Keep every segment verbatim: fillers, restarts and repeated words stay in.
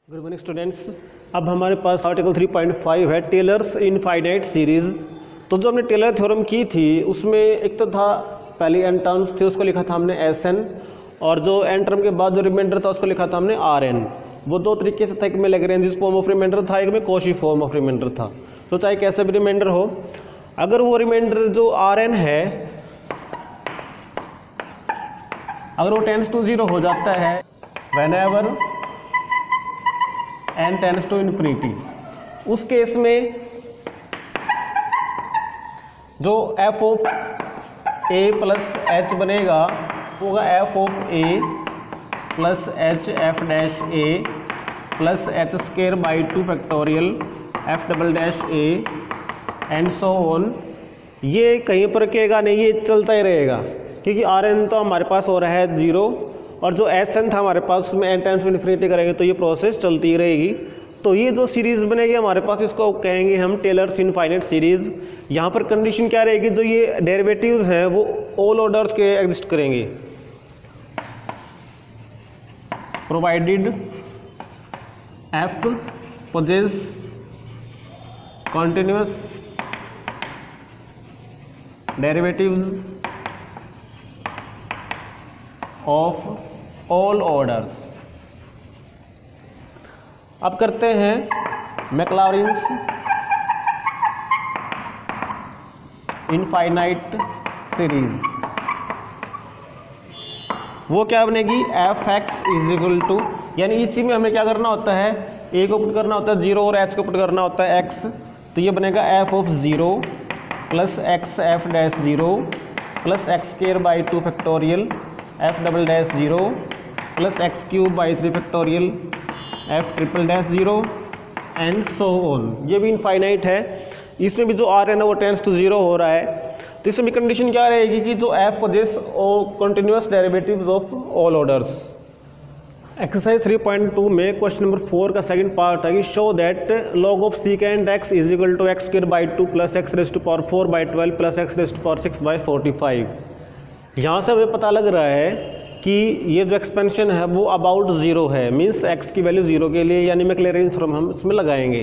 Good morning students. अब हमारे पास आर्टिकल थ्री पॉइंट फाइव है टेलर्स इनफाइनाइट सीरीज़। तो जो हमने टेलर थ्योरम की थी उसमें एक तो था पहले एन टर्म्स थे उसको लिखा था हमने एस एन, और जो एन टर्म के बाद जो रिमाइंडर था उसको लिखा था हमने आर एन। वो दो तरीके से था, एक में लैग्रेंजियस फॉर्म ऑफ रिमाइंडर था, एक में कॉची फॉर्म ऑफ रिमाइंडर था। तो चाहे कैसे भी रिमाइंडर हो, अगर वो रिमाइंडर जो आर एन है अगर वो टेंस टू जीरो हो जाता है whenever n tends to infinity, उस केस में जो f of a plus h बनेगा होगा f of a plus h f dash a plus h square by two factorial f double dash a and so on. ये कहीं पर रुकेगा नहीं, ये चलता ही रहेगा, क्योंकि आर एन तो हमारे पास हो रहा है जीरो और जो एस एन था हमारे पास उसमें एन टेंस टू इन्फिनिटी करेंगे तो ये प्रोसेस चलती ही रहेगी। तो ये जो सीरीज़ बनेगी हमारे पास इसको कहेंगे हम टेलर्स इनफाइनाइट सीरीज़। यहाँ पर कंडीशन क्या रहेगी, जो ये डेरिवेटिव्स हैं वो ऑल ऑर्डर्स के एग्जिस्ट करेंगे, provided f possesses continuous derivatives of all orders. अब करते हैं मैक्लॉरिन्स इनफाइनाइट सीरीज। वो क्या बनेगी, f x is equal to, यानी इसी में हमें क्या करना होता है, ए को पुट करना होता है जीरो और एच को पुट करना होता है एक्स। तो ये बनेगा f of zero plus x f dash zero plus x square by two factorial f double dash zero plus x cube by three factorial f triple dash zero and so on. ये भी infinite है, इसमें भी जो are है ना वो tense to zero हो रहा है। तो इसमें भी कंडीशन क्या रहेगी कि जो f possesses continuous derivatives of all orders. Exercise three point two में क्वेश्चन नंबर फोर का सेकंड पार्ट है कि show that log of secant x is equal to x square by two plus x raise to power four by twelve plus x raise to power six by forty five. यहाँ से हमें पता लग रहा है कि ये जो एक्सपेंशन है वो अबाउट ज़ीरो है, मीन्स एक्स की वैल्यू ज़ीरो के लिए, यानी मैक्लॉरिन थ्योरम हम इसमें लगाएंगे।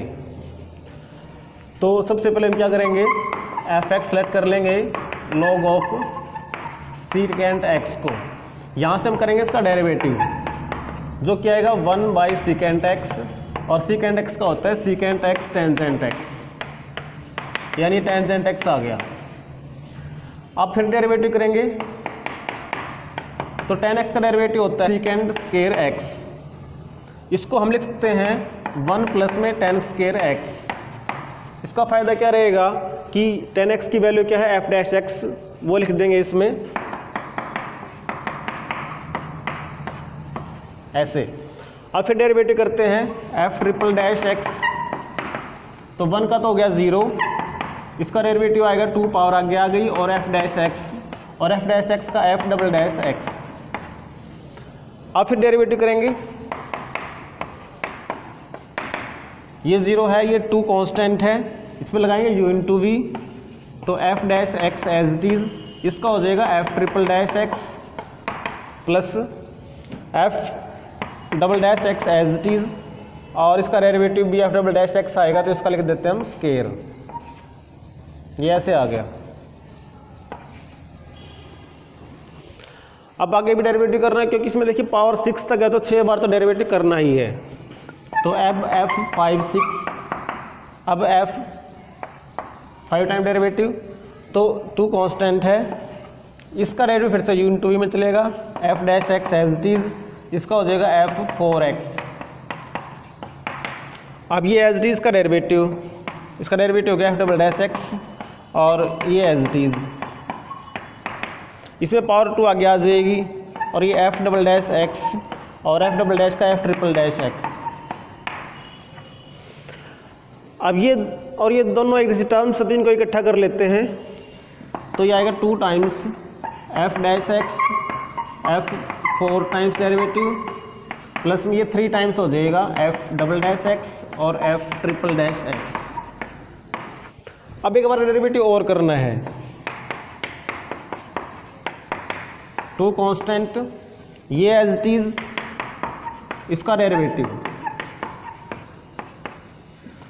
तो सबसे पहले हम क्या करेंगे, एफ एक्स सेलेक्ट कर लेंगे लॉग ऑफ सीकेंड एक्स को। यहाँ से हम करेंगे इसका डेरिवेटिव जो क्या आएगा वन बाई सीकेंड एक्स, और सीकेंड एक्स का होता है सीकेंड एक्स टेंजेंट एक्स, यानी टेंजेंट एक्स आ गया। अब फिर डेरिवेटिव करेंगे तो टेन एक्स का डेरिवेटिव होता है सीकेंड स्क्वायर एक्स। इसको हम लिख सकते हैं वन प्लस में टेन स्क्वायर एक्स। इसका फ़ायदा क्या रहेगा कि टेन एक्स की वैल्यू क्या है एफ डैश एक्स, वो लिख देंगे इसमें ऐसे। अब फिर डेरिवेटिव करते हैं एफ ट्रिपल डैश एक्स, तो वन का तो हो गया ज़ीरो, इसका डेरिवेटिव आएगा टू पावर आगे आ गई और एफ डैश एक्स, और एफ डैश एक्स का एफ डबल डैश एक्स। अब फिर डेरिवेटिव करेंगे, ये ज़ीरो है, ये टू कांस्टेंट है, इसमें लगाएंगे यू इन टू वी, तो f dash x as it is, इसका हो जाएगा f triple dash x plus f double dash x as it is, और इसका डेरिवेटिव भी एफ डबल डैश एक्स आएगा, तो इसका लिख देते हैं हम स्क्वायर। ये ऐसे आ गया। अब आगे भी डेरिवेटिव करना है, क्योंकि इसमें देखिए पावर सिक्स तक है तो छः बार तो डेरिवेटिव करना ही है। तो अब एफ फाइव सिक्स, अब एफ फाइव टाइम डेरिवेटिव, तो टू कांस्टेंट है, इसका डेरिवेटिव फिर से यू इन टू में चलेगा, f dash x as it is, इसका हो जाएगा एफ फोर एक्स। अब ये एज इट इज़ का डेरिवेटिव, इसका डेरिवेटिव हो गया एफ डबल डैश एक्स, और ये एज इट इज़, इसमें पावर टू आगे आ जाएगी, और ये एफ डबल डैश एक्स और एफ डबल डैश का एफ ट्रिपल डैश एक्स। अब ये और ये दोनों एक जैसी टर्म्स सब इनको इकट्ठा कर लेते हैं, तो ये आएगा two times f dash x f four times derivative plus में ये थ्री टाइम्स हो जाएगा एफ डबल डैश एक्स और एफ ट्रिपल डैश एक्स। अब एक बार डेरिवेटिव और करना है, टू कांस्टेंट, ये एज इट इज इसका डेरिवेटिव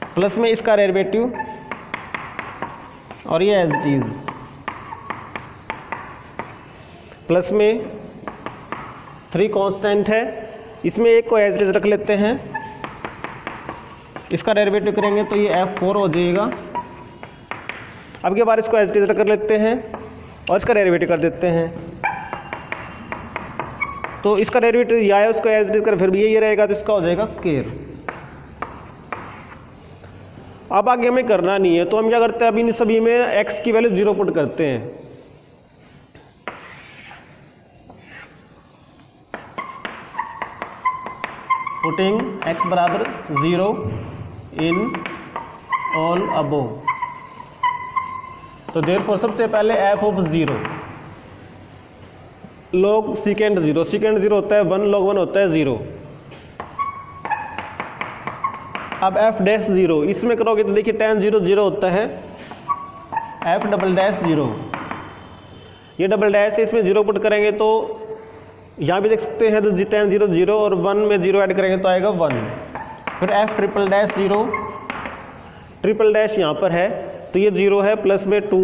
प्लस में इसका डेरिवेटिव और ये एज इट इज, प्लस में थ्री कांस्टेंट है, इसमें एक को एज इट इज रख लेते हैं, इसका डेरिवेटिव करेंगे तो ये एफ फोर हो जाएगा। अब के बाद इसको एज इट इज कर लेते हैं और इसका डेरिवेटिव कर देते हैं, तो इसका डेरिवेटिव या है उसको एज इट इज कर फिर भी ये रहेगा, तो इसका हो जाएगा स्केयर। अब आगे हमें करना नहीं है, तो हम क्या करते हैं, अभी इन सभी में x की वैल्यू जीरो पुट करते हैं। पुटिंग x बराबर जीरो इन ऑल अबोव, तो देयरफॉर सबसे पहले f of zero log secant zero, secant zero होता है वन, लॉग वन होता है जीरो। अब f डैश जीरो इसमें करोगे तो देखिए टेन जीरो जीरो होता है, f डबल डैश जीरो, ये डबल डैश है, इसमें जीरो पुट करेंगे तो यहाँ भी देख सकते हैं तो टेन जीरो जीरो और वन में जीरो ऐड करेंगे तो आएगा वन। फिर f triple dash zero, triple dash यहाँ पर है तो ये जीरो है, प्लस में टू,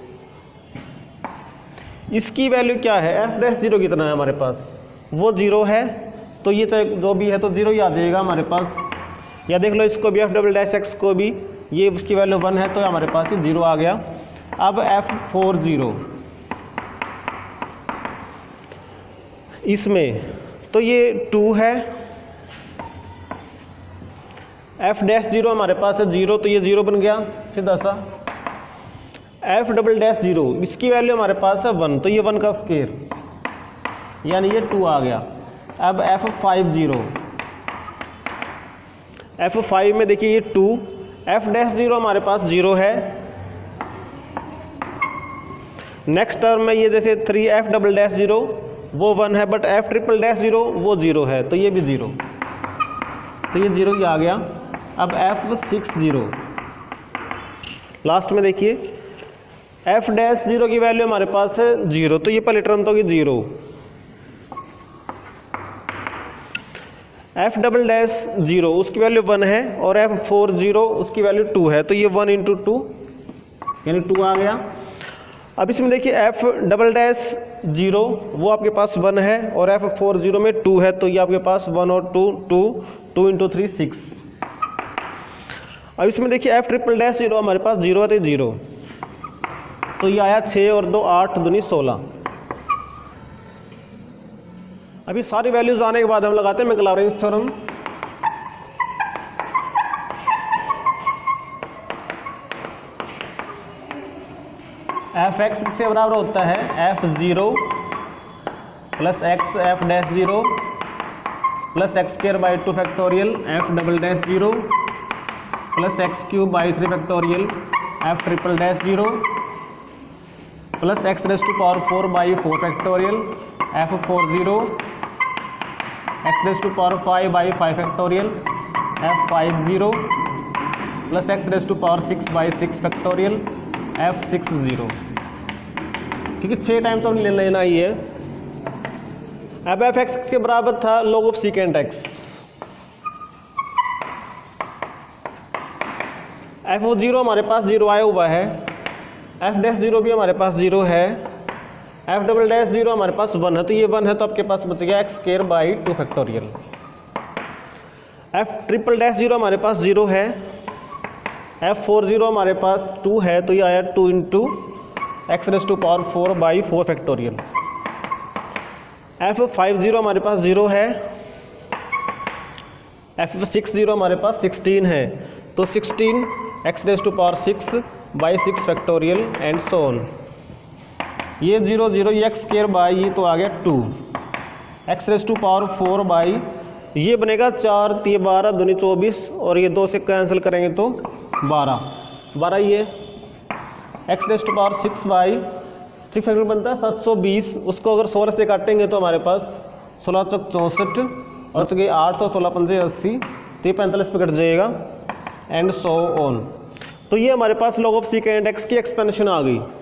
इसकी वैल्यू क्या है, f डैश जीरो कितना है हमारे पास, वो जीरो है, तो ये चाहे जो भी है तो जीरो ही आ जाएगा हमारे पास। या देख लो इसको भी एफ डबल डैश एक्स को भी, ये उसकी वैल्यू वन है तो हमारे पास ही जीरो आ गया। अब एफ फोर जीरो इसमें तो ये टू है, एफ डैश जीरो हमारे पास है जीरो, तो ये जीरो बन गया सीधा सा। एफ डबल डैश जीरो इसकी वैल्यू हमारे पास है वन, तो ये वन का स्केयर यानी ये टू आ गया। अब f five zero, f five में देखिए ये टू, एफ डैश जीरो हमारे पास जीरो है, नेक्स्ट टर्म में ये जैसे three f double dash zero वो वन है, but f triple dash zero वो जीरो है, तो ये भी जीरो, तो ये जीरो ही आ गया। अब एफ सिक्स जीरो लास्ट में देखिए एफ डैश जीरो की वैल्यू हमारे पास है जीरो, तो ये पहले टर्म तो होगी zero. F double dash zero उसकी वैल्यू वन है और एफ फोर जीरो उसकी वैल्यू टू है, तो ये वन इंटू टू यानी टू आ गया। अब इसमें देखिए एफ डबल डैश जीरो वो आपके पास वन है और एफ फोर जीरो में टू है, तो ये आपके पास वन और two, two two into three six. अब इसमें देखिए एफ ट्रिपल डैश जीरो हमारे पास जीरो है तो जीरो, तो ये आया छः और दो आठ दूनी सोलह। अभी सारी वैल्यूज आने के बाद हम लगाते हैं मैक्लॉरेंस थ्योरम। एफ एक्स किसके बराबर होता है, f zero plus x f dash zero plus x square by two factorial f double dash zero plus x cube by three factorial f triple dash zero plus x raise to power four by four factorial f four zero x raise to power five by five factorial f five zero plus x raise to power six by six factorial f six zero, क्योंकि छः time तो हमने ले लेना ही है। अब F x के बराबर था log of secant x, f of zero हमारे पास जीरो आया हुआ है, एफ डैश जीरो भी हमारे पास जीरो है, एफ डबल डैश जीरो हमारे पास वन है, तो ये वन है तो आपके पास बच गया x square by two factorial. F triple dash zero हमारे पास जीरो है, एफ फोर जीरो हमारे पास टू है, तो ये आया two into x raise to power four by four factorial. F five zero हमारे पास जीरो है, एफ सिक्स जीरो हमारे पास सिक्सटीन है, तो sixteen x raise to power six by six factorial and so on. ये जीरो जीरो ये x square by ये तो आ गया two x raise to power four by ये बनेगा चार तीन बारह दूनी चौबीस और ये दो से कैंसिल करेंगे तो बारह बारह ये x raise to power six by six factor बनता है सात सौ बीस, उसको अगर सोलह से काटेंगे तो हमारे पास सोलह चौक चौंसठ और चुके आठ तो सोलह पंजे अस्सी, तो ये पैंतालीस पे कट जाएगा एंड सो ऑन। तो ये हमारे पास लॉग ऑफ सीकेंट एक्स की एक्सपेंशन आ गई।